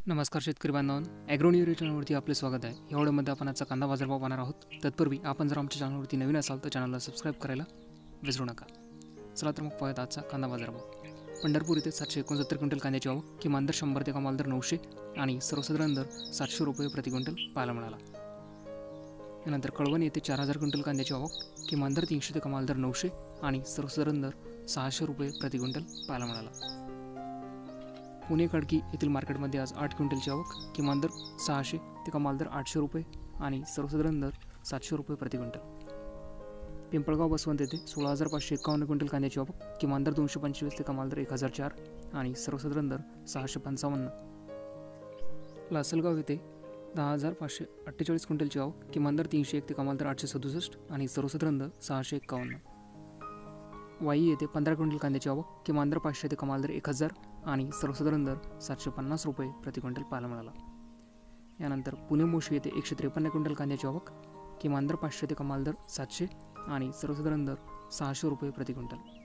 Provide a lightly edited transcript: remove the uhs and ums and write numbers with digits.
नमस्कार शेतकरी बांधवांनो, ॲग्रोन्यूरी चॅनलवरती आपले स्वागत आहे. या व्हिडिओमध्ये आपण आजचा कांदा बाजारभाव पाहणार आहोत. तत्पूर्वी आपण जर आमच्या चॅनलवरती नवीन असाल तर चॅनलला सबस्क्राईब करायला विसरू नका. चला तर मग पाहूयात आजचा कांदा बाजारभाव. पंढरपूर येथे 769 क्विंटल कांद्याची आवक, किमान दर 100 ते कमाल दर 900 आणि सर्वसाधारण दर 700 रुपये प्रति क्विंटल पाहायला मिळाला. यानंतर कळवण येथे 4000 क्विंटल कांद्याची आवक, किमान दर 300 ते कमाल दर 900 आणि सर्वसाधारण दर 600 रुपये प्रति क्विंटल पाहायला मिळाला. पुणे खडकी येथील मार्केटमध्ये आज 8 क्विंटलची आवक, किमान दर 600 ते कमाल दर 800 रुपये आणि सर्वसाधारण दर 700 रुपये प्रति क्विंटल. पिंपळगाव बसवंत येथे 16551 क्विंटल कांद्याची आवक, किमान दर 225 ते कमाल दर 1004 आणि सर्वसाधारण दर 655. लासलगाव येथे 10548 क्विंटलची आवक, किमान दर 301 ते कमाल दर 867 आणि सर्वसाधारण दर 651. वाई येथे 15 क्विंटल कांद्याची आवक, किमान दर 500 ते कमाल दर 1000 आणि सर्वसाधारण दर 750 रुपये प्रति क्विंटल पाहायला मिळाला. यानंतर पुणे मोशी येथे 153 क्विंटल कांद्याची आवक, किमान दर 500 ते कमाल दर 700 आणि सर्वसाधारण दर 600 रुपये प्रति क्विंटल.